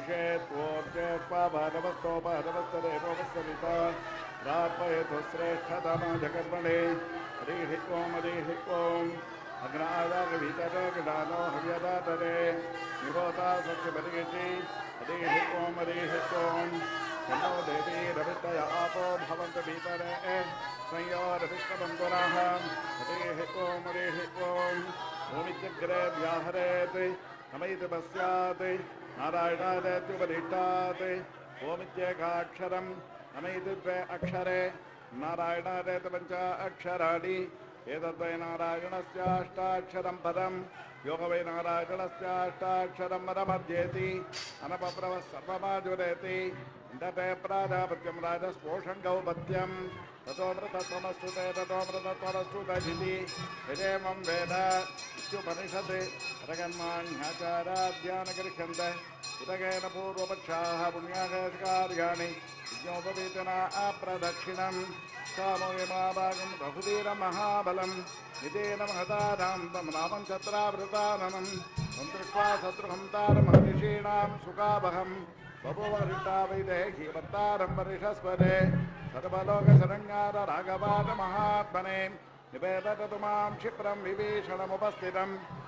विषेत्वोर्जेत्वाभारवस्तोभारवस्तदेवोपस्सविता प्रापयतु श्रेष्ठतमजकर्मणे हरिः ओम् हरिः ओम् अग्नादागभीतरगदानो हव्यदातरे निरोधा सख्यपरिगति हरिः ओम् हरिः ओम् नमो देवी रवितय आपो भवन्तु भीतरे संयोरविष्टबन्धुराः हरिः ओम् हरिः ओम् ओमित्यग्रे व्याहरेत् नमैति पश्यात् नारायणादेत्युपदिष्टात् ओमित्येकाक्षरं नमैति द्वे अक्षरे नारायणादेत पञ्च अक्षराणि एतद्वै नारायणस्याष्टाक्षरं पदं योगवै नारायणस्याष्टाक्षरं पदमध्येति अनपप्रवः सर्वमाजुरेति इन्दते प्राजापत्यं राजस्पोषं गौपत्यं ततोमृतत्वमस्तुते ततोमृतत्वमस्तुतजिति यदेवं वेद इत्युपनिषत् रगन्मान्याचाराध्यानगृह्यन्ते उदकेन पूर्वपक्षाः पुण्याकार्याणि यज्ञोपवीतना अप्रदक्षिणं सामोयमाभागं बहुवीरमहाबलं निधेन महदानां तं रामं चत्रावृताननं तं दृष्ट्वा शत्रुहन्तारमहर्षीणां सुखावहं बभुवहृष्टा वैदेही वत्तारं वरिषस्पदे सर्वलोकशरण्यार राघवाद महात्मने निवेदतु मां क्षिप्रं विभीषणमुपस्थितं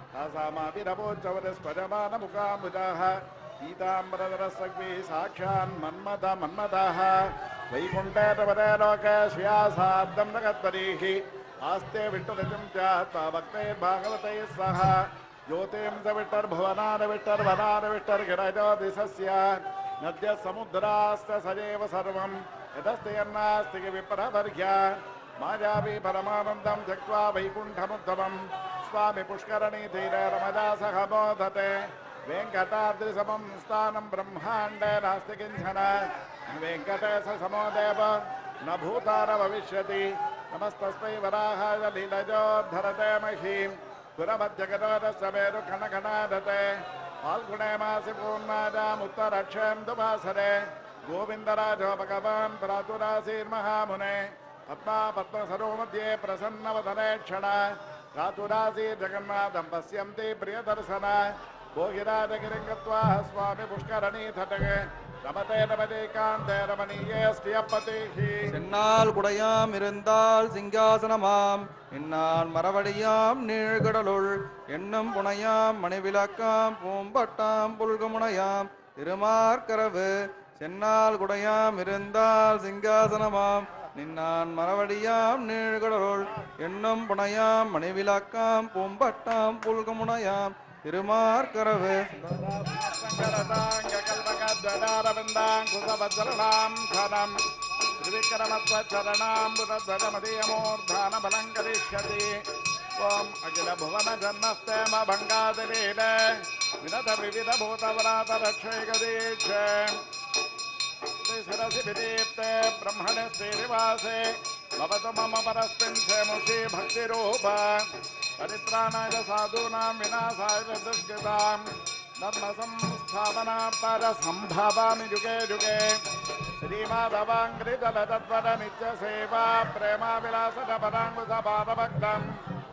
तासामाभिरवोच्चवरस्पजमानमुखाम्बुजाः पीताम्बरधरस्सग्वी साक्षान् मन्मथः वैकुण्ठे तवदे लोके श्रियासाब्दं नगत्परीः आस्ते विष्णुरचं च भक्तैर्भागवतैः सह ज्योतिंसविष्टर्भुवनादविष्टर्वनादविष्टर्गिरजोदिशस्य नद्यः समुद्राश्च सजेव सर्वं यदस्ति यन्नास्ति विप्रवर्ग्य मायावी परमानन्दं त्यक्त्वा वैकुण्ठमुद्धवं स्वामि पुष्करणीतीरे रमजा सह बोधते वेङ्कटाद्रिसमं स्थानं ब्रह्माण्डे नास्ति किञ्चन वेङ्कटेशसमो देव न भूता न भविष्यति नमस्तस्मै वराहाय लीलजोद्धरते महीं पुरमध्यगतोदस्य मेरुखणखणादते फाल्गुणे मासि पूर्णाजामुत्तरक्षेन्दुवासरे गोविन्दराजो भगवान् प्रातुरासीर्महामुने पद्मा पद्मसरो मध्ये प्रसन्नवदने क्षण प्रातुरासीर्जगन्नाथं पश्यन्ति प्रियदर्शन भोगिराजगिरिं गत्वा स्वामि पुष्करणीतटे रमते रमणीकान्ते रमणीये स्त्रियपतिः சென்னால் குடையாம் இருந்தால் சிங்காசனமாம் இந்நாள் மரவடியாம் நீழ்கடலுள் எண்ணம் புனையாம் மணிவிளக்காம் பூம்பட்டாம் புல்குமுனையாம் திருமார்கரவு சென்னால் குடையாம் இருந்தால் சிங்காசனமாம் நின்னான் மரவடியாம் நீழ்கடலுள் எண்ணம் புனையாம் மணிவிளக்காம் பூம்பட்டாம் புல்குமுனையாம் திருமார்கரவு ओम अखिल भुवन जन्मस्तेम भंगादिलीले विनत विविध भूतवरात रक्षैकदीक्ष शिरसि विदीप्ते ब्रह्मणे श्रीनिवासे भवतु मम परस्मिन् मुषी भक्तिरूप परित्राणाय साधूनां विनाशाय दुष्कृतां धर्म संस्थापनार्थाय संभावामि युगे युगे श्रीमाधवाङ्घ्रिजलतत्पर नित्यसेवा प्रेमाविलासपदाङ्गुसपादभक्तं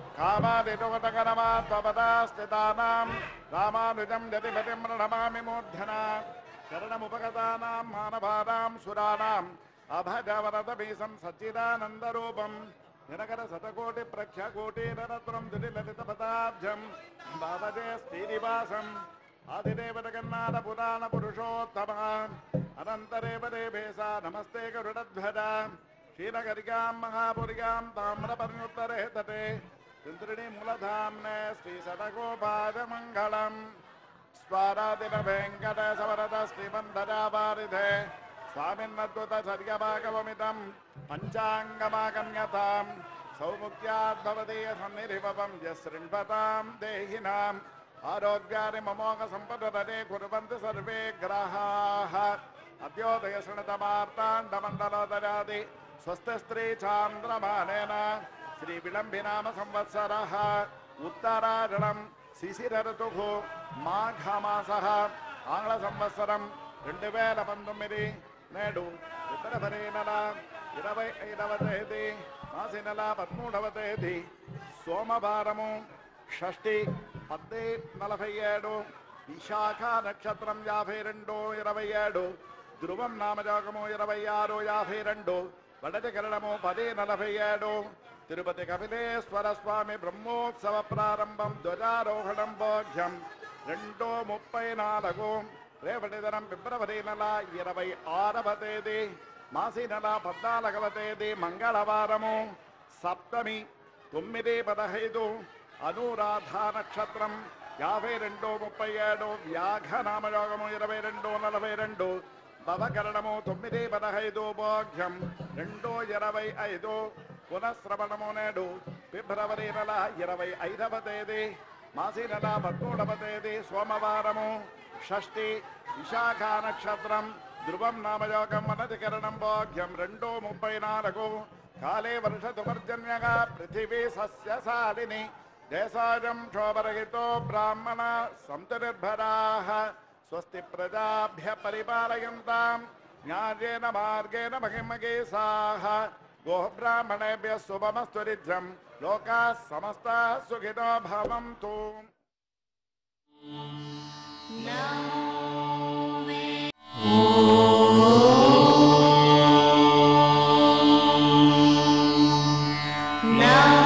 कामादितुगतकरमात्वपदास्थितानां रामानुजं यतिपतिं प्रणमामि मूर्धना शरणमुपगतानां मानवानां सुराणाम् अभजवरदभीसं सच्चिदानन्दरूपं दिनकर शतकोटि प्रख्यकोटि नरत्रं दिलिललितपदाब्जं बाबजे श्रीनिवासं आदिदेव जगन्नाथ पुराण पुरुषोत्तम अनन्तरेव देवेशा नमस्ते गरुडध्वज क्षीरगर्गां महापुर्यां ताम्रपर्णोत्तरे तटे तिन्त्रिणी मूलधाम्ने श्रीशतकोपादमङ्गलम् स्वारादिन वेङ्कटेशवरद श्रीमन्दजावारिधे स्वामिन्नद्भुत सर्गभागवमिदं पञ्चाङ्गमागम्यतां सौमुख्याद्भवदीय सन्निधिपवं यशृण्वतां देहिनाम् आरोग्यानि ममोघसम्पददे कुर्वन्तु सर्वे ग्राहाः अद्योदय शृणुतमार्ताण्डमण्डलोदयादि स्वस्तिस्त्री चान्द्रमानेन श्रीविलम्बिनाम संवत्सरः उत्तरायणं शिशिरऋतुः माघमासः आंग्ल संवत्सरं 2019 నేడు ఉత్తరభరే నెల 25వ తేదీ మాసి నెల 13వ తేదీ సోమవారము షష్ఠి 10:47 విశాఖ నక్షత్రం 52:27 ధ్రువం నామజోగము 26:52 వడజకరణము 10:47 తిరుపతి కపిలేశ్వర స్వామి బ్రహ్మోత్సవ ప్రారంభం ధ్వజారోహణం భోగ్యం 2:34 రేపటి దినం ఫిబ్రవరి నెల 26వ తేదీ మాసి నెల 14వ తేదీ మంగళవారము సప్తమి 9:15 అనురాధ నక్షత్రం 52:37 వ్యాఘ నామయోగము 22:42 భవకరణము 9:15 భోగ్యం 2:25 పునఃశ్రవణము నేడు ఫిబ్రవరి నెల 25వ తేదీ మాసి నెల 13వ తేదీ సోమవారము షష్ఠి విశాఖ నక్షత్రం ధ్రువం నామయోగం అనధికరణం భోగ్యం 2:34 కాలే వర్షతుపర్జన్యగా పృథివీ సస్యశాలిని దేశాజం క్షోభరహితో బ్రాహ్మణ సంతు నిర్భరాః స్వస్తి ప్రజాభ్య పరిపాలయంతాం న్యాయేన మార్గేణ మహిమగేసాః గోః బ్రాహ్మణేభ్యः శుభమస్తు నిత్యం లోకాः సమస్తాः సుఖినో భవంతు. Now